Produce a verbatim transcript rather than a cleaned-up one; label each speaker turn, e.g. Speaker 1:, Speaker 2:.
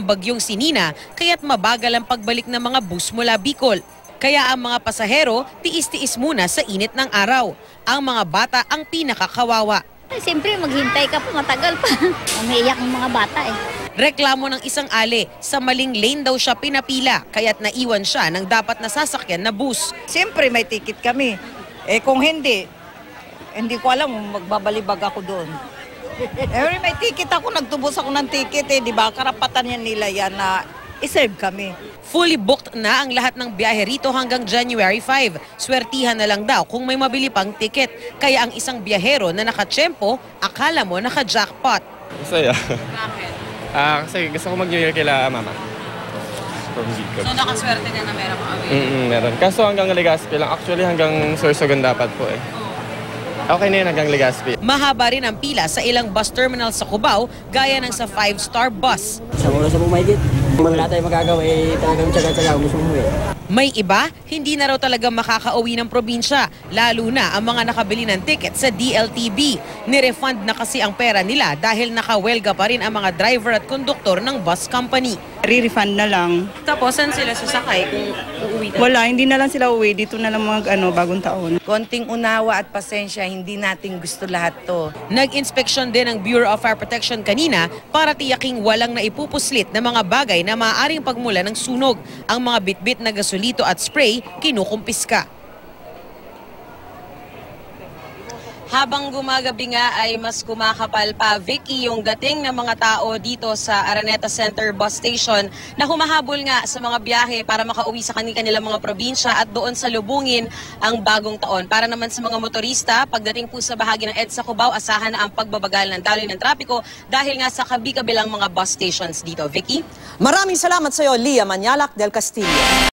Speaker 1: bagyong Sinina kaya't mabagal ang pagbalik ng mga bus mula Bicol. Kaya ang mga pasahero tiis-tiis muna sa init ng araw. Ang mga bata ang pinakakawawa.
Speaker 2: Siyempre maghintay ka pa, matagal pa. Umiiyak ang mga bata eh.
Speaker 1: Reklamo ng isang ale, sa maling lane daw siya pinapila kaya't naiwan siya ng dapat nasasakyan na bus.
Speaker 3: Siyempre may ticket kami. Eh kung hindi, hindi ko alam magbabalibag ako doon. Eh may ticket ako, nagtubos ako ng ticket eh, di ba? Karapatan yan nila yan na iserve kami.
Speaker 1: Fully booked na ang lahat ng biyahe rito hanggang January five. Swertihan na lang daw kung may mabili pang ticket. Kaya ang isang biyahero na nakatsyempo, akala mo naka-jackpot.
Speaker 4: Masaya. Bakit? Ah, kasi gusto ko mag-New Year kila mama. From Bicol.
Speaker 1: So nakaswerte na na meron kami?
Speaker 4: Mm, -mm meron. Kaso hanggang Legazpi lang. Actually hanggang Sorsogon dapat po eh. Okay na yun hanggang Legazpi.
Speaker 1: Mahaba rin ang pila sa ilang bus terminal sa Cubao, gaya ng sa five-star bus.
Speaker 5: Sa oras na pumayigit, wala tayong magagawa eh, talagang tsaga-tsaga, gusto mo eh.
Speaker 1: May iba, hindi na raw talaga makakauwi ng probinsya, lalo na ang mga nakabili ng ticket sa D L T B. Nirefund na kasi ang pera nila dahil nakawelga pa rin ang mga driver at konduktor ng bus company.
Speaker 6: Re-refund na lang.
Speaker 1: Tapos, saan sila sasakay kung uuwi na?
Speaker 6: Wala, hindi na lang sila uwi. Dito na lang mag, ano, bagong taon.
Speaker 3: Konting unawa at pasensya, hindi natin gusto lahat to.
Speaker 1: Nag-inspeksyon din ang Bureau of Fire Protection kanina para tiyaking walang naipupuslit na mga bagay na maaaring pagmula ng sunog. Ang mga bitbit na gasolito at spray, kinukumpiska. Habang gumagabi nga ay mas kumakapal pa, Vicky, yung dating ng mga tao dito sa Araneta Center Bus Station na humahabol nga sa mga biyahe para makauwi sa kanilang mga probinsya at doon sa lubungin ang bagong taon. Para naman sa mga motorista, pagdating po sa bahagi ng EDSA Cubao, asahan na ang pagbabagal ng daloy ng trapiko dahil nga sa kabi-kabilang mga bus stations dito. Vicky?
Speaker 7: Maraming salamat sa iyo, Lia Manyalak del Castillo.